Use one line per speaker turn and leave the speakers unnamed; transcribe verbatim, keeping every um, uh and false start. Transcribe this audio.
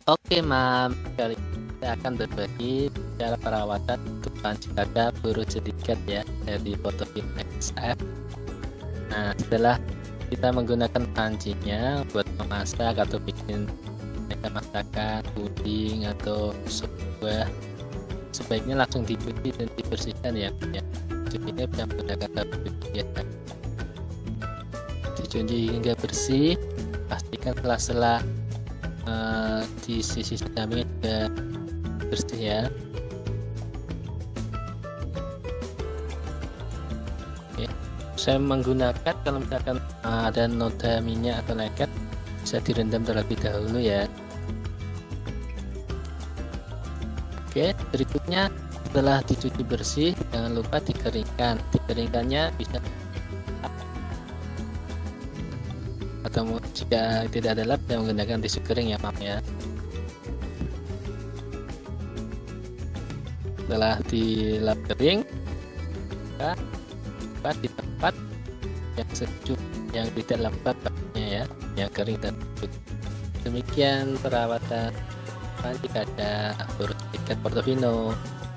Oke, Mam. Kali ini kita akan berbagi cara perawatan untuk panci kaca peluru sedikit ya dari Photofilm X F. Nah, setelah kita menggunakan pancinya buat memasak atau bikin aneka masakan, puding atau sup buah, sebaiknya langsung dicuci dan dibersihkan ya. ya. Cucinya bisa menggunakan sabun biasa. Dicuci hingga bersih, pastikan sela-sela Uh, di sisi samping juga bersih ya. Oke. Saya menggunakan kalau misalkan uh, ada noda minyak atau lengket, bisa direndam terlebih dahulu ya. Oke, berikutnya setelah dicuci bersih, jangan lupa dikeringkan. Dikeringkannya bisa atau jika tidak ada lap, yang menggunakan tisu kering ya, Mam ya. Setelah dilap kering, kita lepas di tempat yang sejuk, yang tidak lembab ya, yang kering dan sejuk. Demikian perawatan panci kaca peluru sedikit Portofino.